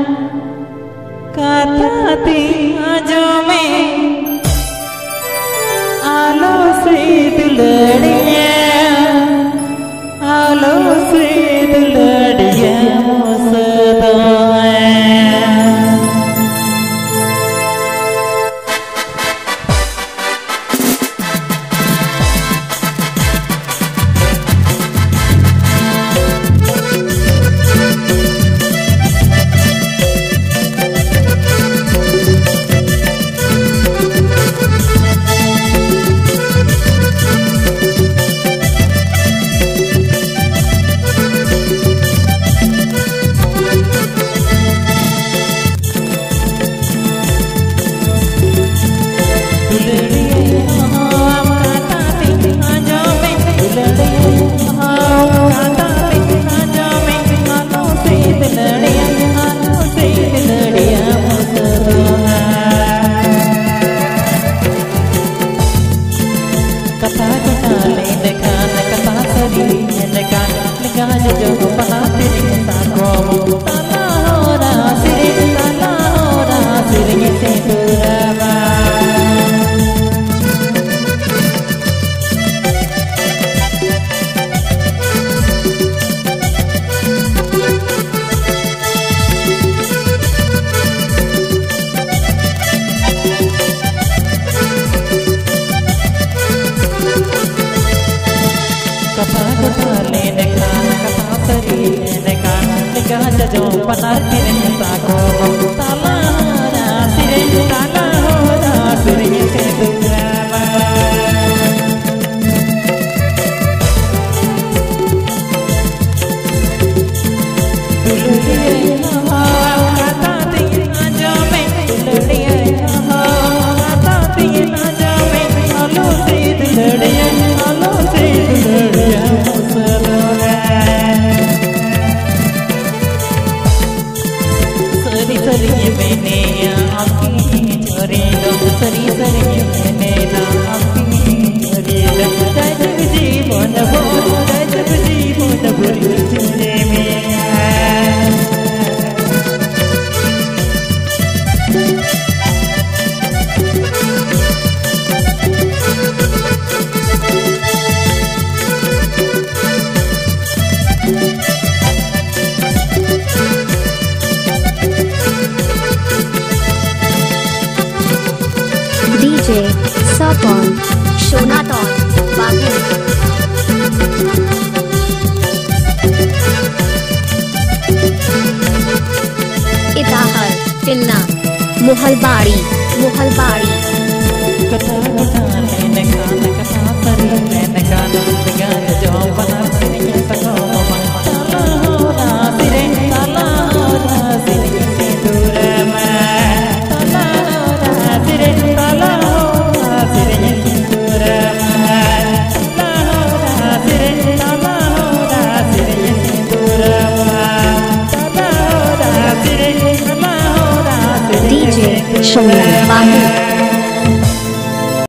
kata tiajo me alo se duladiya जो पनार किने साको ताला होरा सिरे ताला होरा सिरे से दुरावा दुलड़िए हवा आता तीना जामे दुलड़िए हवा आता तीना जामे आलो से दुलड़िए आलो से दुलड़िए मुसलरा सरी मैंने आपकी छोरी लो सरी मैंने ना आपकी छोरी लो राजब जीवन भरी तुझे में DJ Sapon Shonaton Bagu Itahar Tilna Muhalbari kata ne kana kata sari ne kana dengan jo panar sini sako tala hoda sire se durama tala hoda sire tala hoda sire se durama tala hoda sire tala hoda sire se durama tala hoda sire tala hoda sire DJ Shona Bagu